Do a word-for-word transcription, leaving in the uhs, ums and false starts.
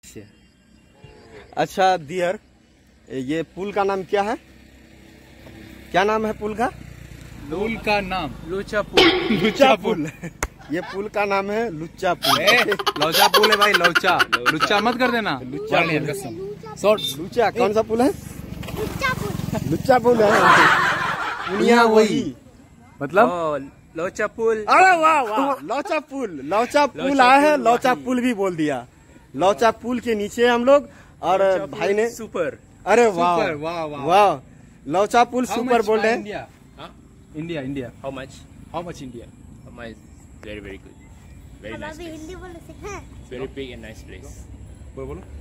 अच्छा डियर, ये पुल का नाम क्या है? क्या नाम है पुल का? पुल का नाम लुच्चा पुल। लुच्चा पुल। ये पुल का नाम है लुच्चा पुल। लौचा पुल है भाई, लौचा लुच्चा मत कर देना। लुच्चा शॉर्ट लुच्चा कौन सा पुल है? लुच्चा पुल है। दुनिया वही मतलब लौचा पुल। अरे वाह वाह, लौचा पुल। लौचा पुल आया है, लौचा पुल भी बोल दिया। लौचा पुल के नीचे हम लोग, और भाई ने सुपर। अरे वाह वाह वाह वाह, लौचा पुल सुपर बोल रहे हैं। India India India how much? How much India? How much? Very very good, very nice, Hindi बोल सकते हैं। Very big and nice place. बोलो बोलो।